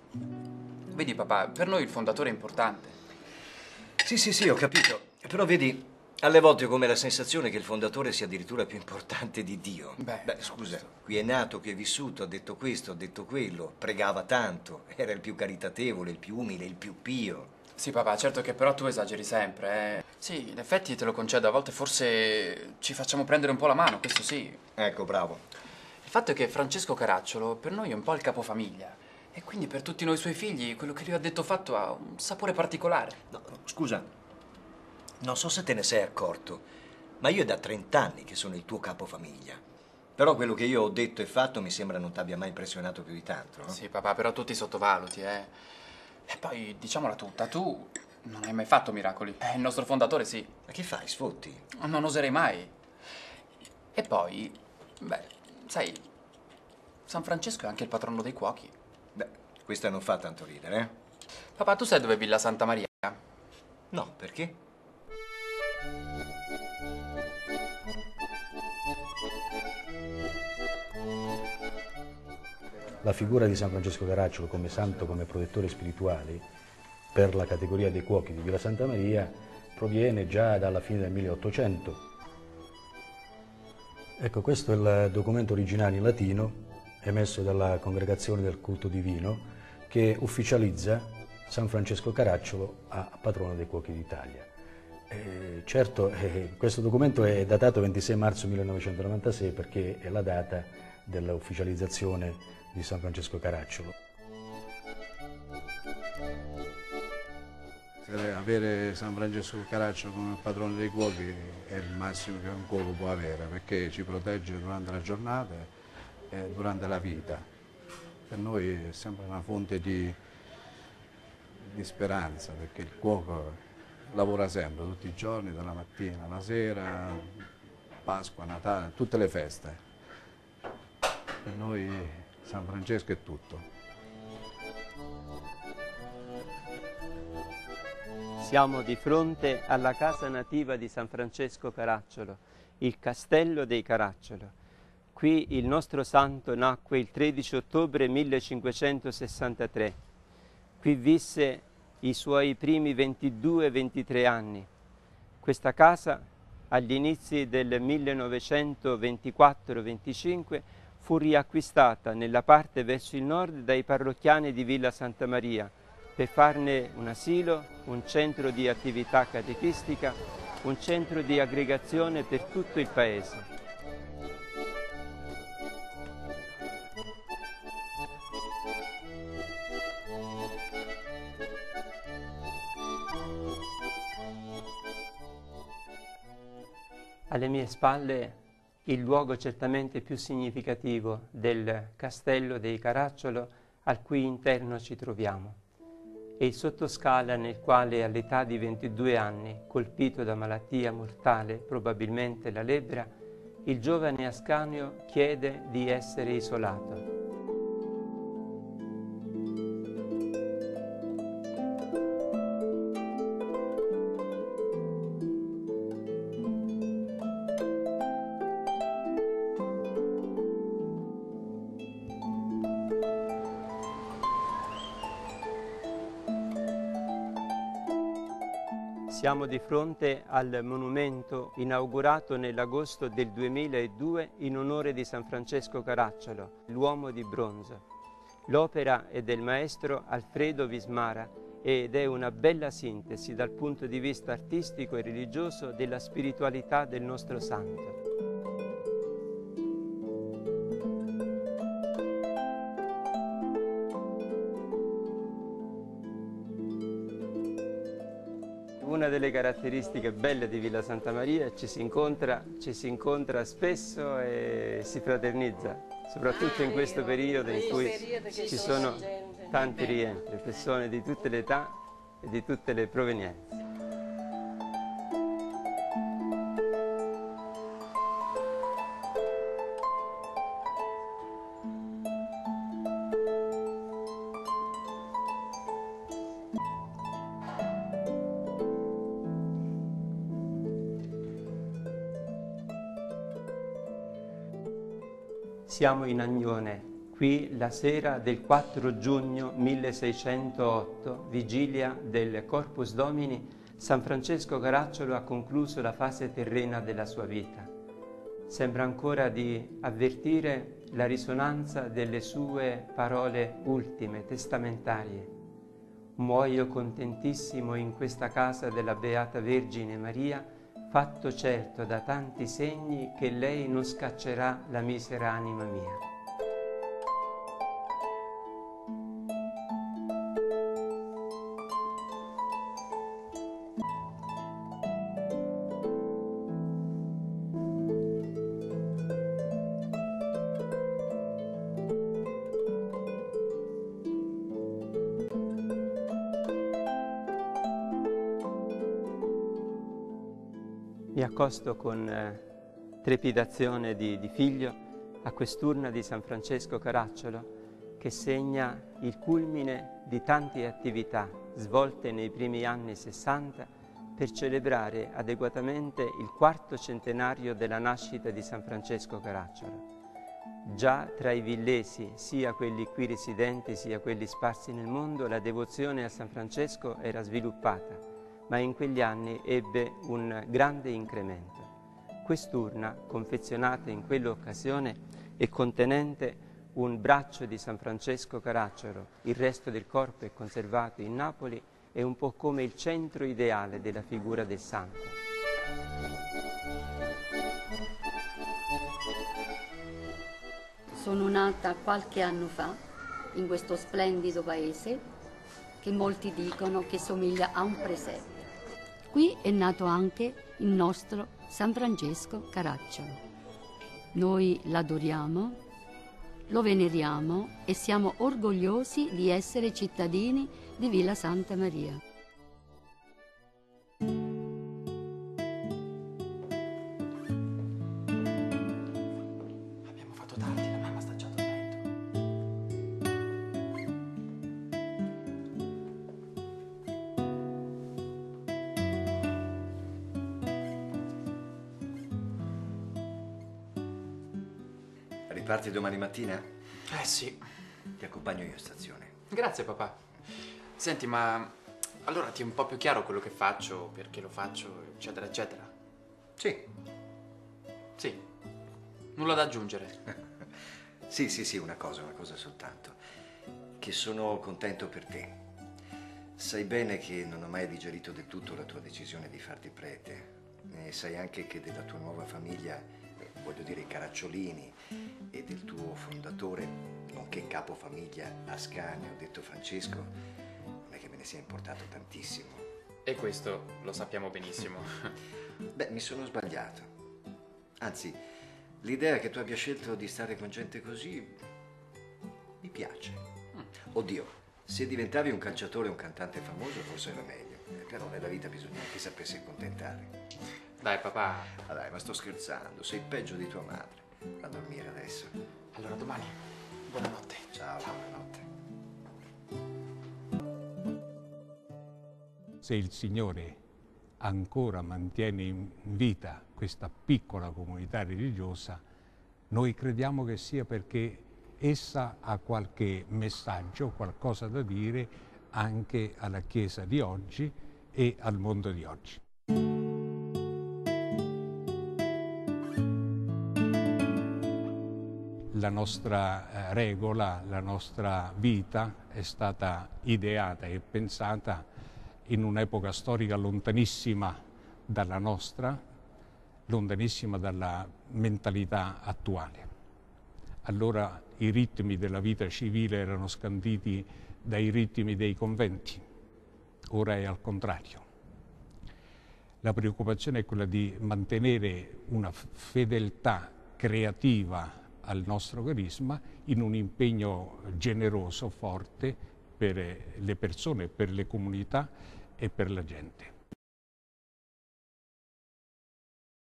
Vedi papà, per noi il fondatore è importante. Sì, ho capito. Però vedi, alle volte ho come la sensazione che il fondatore sia addirittura più importante di Dio. Beh, Beh, no, scusa, questo... qui è nato, qui è vissuto, ha detto questo, ha detto quello, pregava tanto, era il più caritatevole, il più umile, il più pio. Sì papà, certo che però tu esageri sempre, eh. Sì, in effetti te lo concedo, a volte forse ci facciamo prendere un po' la mano, questo sì. Ecco, bravo. Il fatto è che Francesco Caracciolo per noi è un po' il capofamiglia e quindi per tutti noi suoi figli quello che lui ha detto fatto ha un sapore particolare. No, scusa, non so se te ne sei accorto, ma io è da 30 anni che sono il tuo capofamiglia. Però quello che io ho detto e fatto mi sembra non t'abbia mai impressionato più di tanto, no? Sì papà, però tu ti sottovaluti, eh. E poi diciamola tutta, tu non hai mai fatto miracoli. Il nostro fondatore sì. Ma che fai, sfotti? Non oserei mai. E poi, beh, sai, San Francesco è anche il patrono dei cuochi. Beh, questa non fa tanto ridere, eh? Papà, tu sai dove è Villa Santa Maria? No, perché? La figura di San Francesco Caracciolo come santo, come protettore spirituale per la categoria dei cuochi di Villa Santa Maria proviene già dalla fine del 1800. Ecco, questo è il documento originale in latino emesso dalla Congregazione del Culto Divino che ufficializza San Francesco Caracciolo a patrono dei cuochi d'Italia. Certo, questo documento è datato 26 marzo 1996 perché è la data dell'ufficializzazione di San Francesco Caracciolo. Avere San Francesco Caracciolo come patrono dei cuochi è il massimo che un cuoco può avere perché ci protegge durante la giornata e durante la vita. Per noi è sempre una fonte di speranza perché il cuoco lavora sempre, tutti i giorni, dalla mattina alla sera, Pasqua, Natale, tutte le feste. Per noi San Francesco è tutto. Siamo di fronte alla casa nativa di San Francesco Caracciolo, il Castello dei Caracciolo. Qui il nostro santo nacque il 13 ottobre 1563. Qui visse i suoi primi 22-23 anni. Questa casa, agli inizi del 1924-25, fu riacquistata nella parte verso il nord dai parrocchiani di Villa Santa Maria, per farne un asilo, un centro di attività catechistica, un centro di aggregazione per tutto il paese. Alle mie spalle il luogo certamente più significativo del Castello dei Caracciolo al cui interno ci troviamo. È il sottoscala nel quale all'età di 22 anni, colpito da malattia mortale, probabilmente la lebbra, il giovane Ascanio chiede di essere isolato. Siamo di fronte al monumento inaugurato nell'agosto del 2002 in onore di San Francesco Caracciolo, l'uomo di bronzo. L'opera è del maestro Alfredo Vismara ed è una bella sintesi dal punto di vista artistico e religioso della spiritualità del nostro santo. Una delle caratteristiche belle di Villa Santa Maria ci si incontra spesso e si fraternizza, soprattutto in questo periodo in cui ci sono tanti rientri, persone di tutte le età e di tutte le provenienze. Siamo in Agnone, Qui la sera del 4 giugno 1608, vigilia del Corpus Domini, San Francesco Caracciolo ha concluso la fase terrena della sua vita. Sembra ancora di avvertire la risonanza delle sue parole ultime, testamentarie. Muoio contentissimo in questa casa della Beata Vergine Maria, fatto certo da tanti segni che lei non scaccerà la misera anima mia. Mi accosto con trepidazione di figlio a quest'urna di San Francesco Caracciolo che segna il culmine di tante attività svolte nei primi anni 60 per celebrare adeguatamente il 4° centenario della nascita di San Francesco Caracciolo. Già tra i villesi, sia quelli qui residenti sia quelli sparsi nel mondo, la devozione a San Francesco era sviluppata, ma in quegli anni ebbe un grande incremento. Quest'urna, confezionata in quell'occasione e contenente un braccio di San Francesco Caracciolo, il resto del corpo è conservato in Napoli, è un po' come il centro ideale della figura del santo. Sono nata qualche anno fa in questo splendido paese che molti dicono che somiglia a un presepe. Qui è nato anche il nostro San Francesco Caracciolo. Noi l'adoriamo, lo veneriamo e siamo orgogliosi di essere cittadini di Villa Santa Maria. Abbiamo fatto tardi, la mamma sta già dormendo. Riparti domani mattina? Eh sì. Ti accompagno io in stazione. Grazie papà. Senti, ma allora ti è un po' più chiaro quello che faccio, perché lo faccio, eccetera, eccetera? Sì. Sì. Nulla da aggiungere. Sì, una cosa soltanto. Che sono contento per te. Sai bene che non ho mai digerito del tutto la tua decisione di farti prete. E sai anche che della tua nuova famiglia, voglio dire i Caracciolini, e del tuo fondatore, nonché capofamiglia Ascanio, detto Francesco, non è che me ne sia importato tantissimo. E questo lo sappiamo benissimo. Beh, mi sono sbagliato. Anzi, l'idea che tu abbia scelto di stare con gente così mi piace. Oddio, se diventavi un calciatore o un cantante famoso forse era meglio. Però nella vita bisogna che sapessi accontentare. Dai papà. Ah, dai, ma sto scherzando, sei peggio di tua madre. Va a dormire adesso. Allora domani. Buonanotte. Ciao, buonanotte. Se il Signore ancora mantiene in vita questa piccola comunità religiosa, noi crediamo che sia perché essa ha qualche messaggio, qualcosa da dire anche alla Chiesa di oggi e al mondo di oggi. La nostra regola, la nostra vita è stata ideata e pensata in un'epoca storica lontanissima dalla nostra, lontanissima dalla mentalità attuale. Allora i ritmi della vita civile erano scanditi dai ritmi dei conventi, ora è al contrario. La preoccupazione è quella di mantenere una fedeltà creativa al nostro carisma in un impegno generoso, forte per le persone, per le comunità e per la gente.